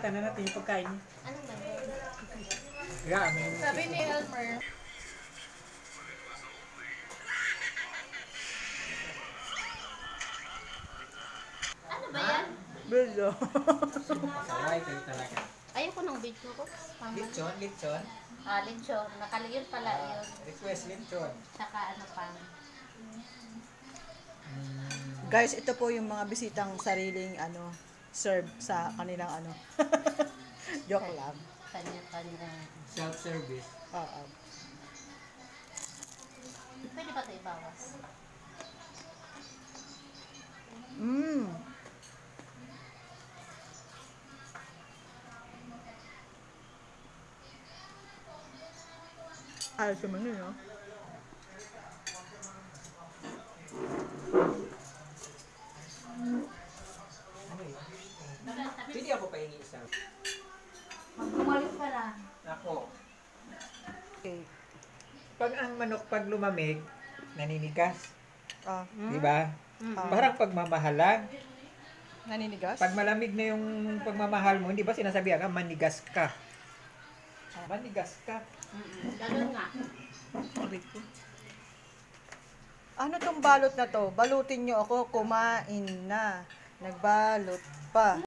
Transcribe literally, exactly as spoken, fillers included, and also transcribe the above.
Pasalamatan na natin yung pagkain niya. Anong meron? Yeah, may... Sabi ni Elmer. Ano ba yan? Bilo. Masaway kayo talaga. Ayoko ng video ko. Mama. Lechon, lechon. Ah, lechon. Nakaliyon pala yun. Request lechon. Tsaka ano pa. Guys, ito po yung mga bisitang sariling ano, serve sa kanilang ano. Joke lang. Kanya-kanya. Self-service. Oo. Pwede ba ito ibawas? Mm. Ayos naman yun, no? Ano yun? Pwede ako pahingi isa. Bumalik pa lang. Ako. Okay. Pag ang manok pag lumamig, naninigas. Ah, Di ba? Ah. Parang pagmamahalan. naninigas? Pag malamig na yung pagmamahal mo, hindi ba sinasabi ka, manigas ka? Manigas ka. Ganun nga. Ano tong balot na to? Balutin nyo ako, kumain na. Nagbalot pa.